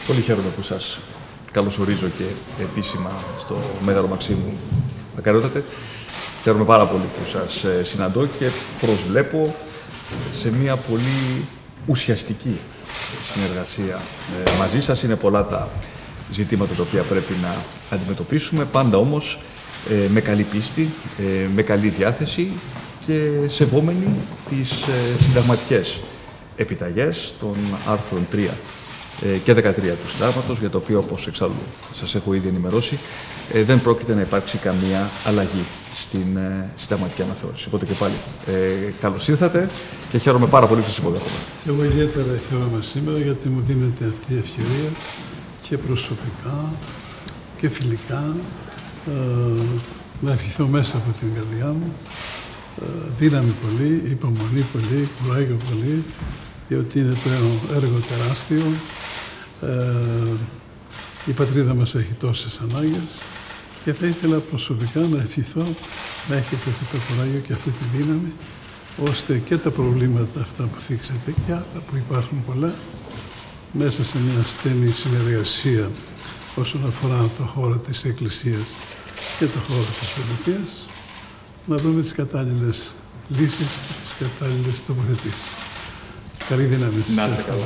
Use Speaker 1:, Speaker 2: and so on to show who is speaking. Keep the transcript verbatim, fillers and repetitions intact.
Speaker 1: Πολύ χαίρομαι που σας καλωσορίζω και επίσημα στο Μέγαρο Μαξίμου Μακαριότατε. Χαίρομαι πάρα πολύ που σας συναντώ και προσβλέπω σε μια πολύ ουσιαστική συνεργασία μαζί σας. Είναι πολλά τα ζητήματα τα οποία πρέπει να αντιμετωπίσουμε, πάντα όμως με καλή πίστη, με καλή διάθεση και σεβόμενοι τις συνταγματικές επιταγές των άρθρων τρία και δεκατρία του Συντάγματος, για το οποίο, όπως εξάλλου σας έχω ήδη ενημερώσει, δεν πρόκειται να υπάρξει καμία αλλαγή στην συνταγματική αναθεώρηση. Οπότε και πάλι ε, καλώς ήρθατε και χαίρομαι πάρα πολύ που σας υποδέχομαι.
Speaker 2: Εγώ ιδιαίτερα χαίρομαι σήμερα γιατί μου δίνεται αυτή η ευκαιρία και προσωπικά και φιλικά ε, να ευχηθώ μέσα από την καρδιά μου ε, δύναμη πολύ, υπομονή πολύ, κουράγιο πολύ, διότι είναι το έργο τεράστιο. Ε, η πατρίδα μας έχει τόσες ανάγκες και θα ήθελα προσωπικά να ευχηθώ να έχετε αυτό το κουράγιο και αυτή τη δύναμη, ώστε και τα προβλήματα αυτά που θίξατε και άλλα που υπάρχουν πολλά, μέσα σε μια στενή συνεργασία όσον αφορά το χώρο της Εκκλησίας και το χώρο της πολιτείας, να βρούμε τις κατάλληλες λύσεις και τις κατάλληλες τοποθετήσεις. Καλή δύναμη.
Speaker 1: Να είστε καλά.